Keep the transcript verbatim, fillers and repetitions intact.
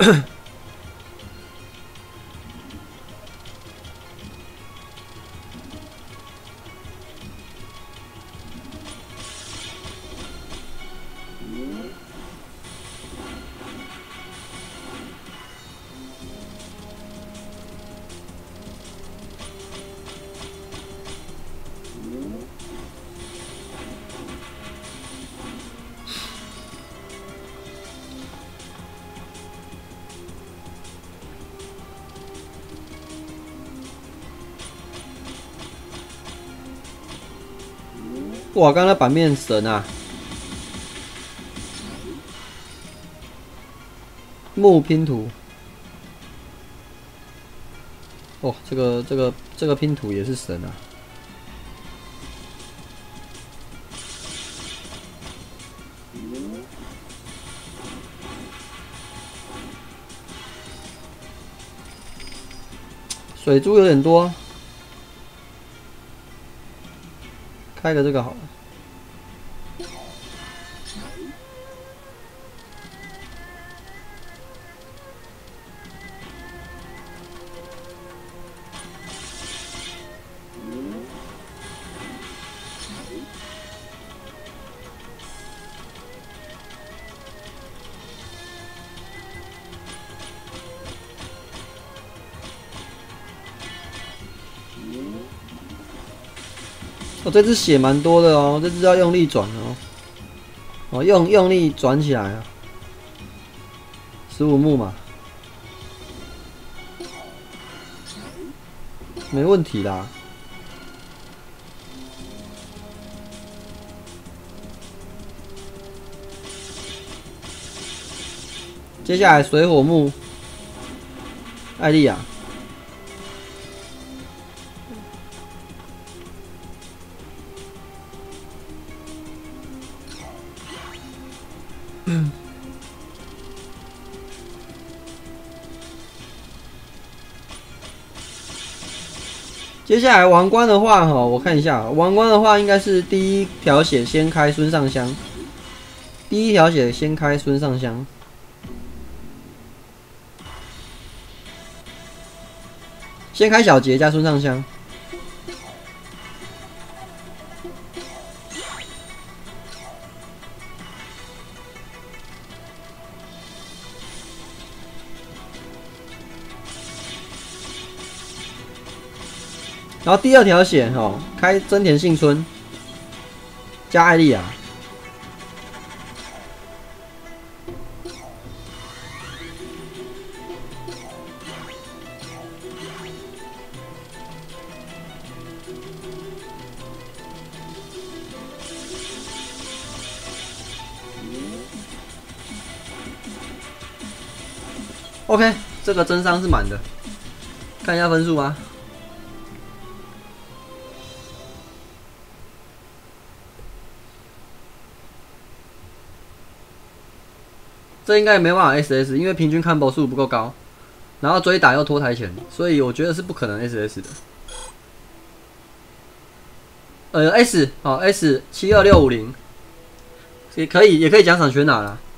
哇，刚刚那版面神啊！木拼图，哦，这个这个这个拼图也是神啊！水珠有点多。 开个这个好了。我、哦、这只血蛮多的哦，这只要用力转哦，哦用用力转起来啊，十五目嘛，没问题啦。接下来水火木，艾莉亚。 接下来王冠的话，哈，我看一下，王冠的话应该是第一条血先开孙尚香，第一条血先开孙尚香，先开小杰加孙尚香。 然后第二条血哦，开真田幸村加艾莉亚。OK， 这个真伤是满的，看一下分数吧。 这应该也没办法 S S， 因为平均 combo 数不够高，然后追打又拖台前，所以我觉得是不可能 S S 的。呃 S 好 S 七二六五零，也可以也可以奖赏全拿啦。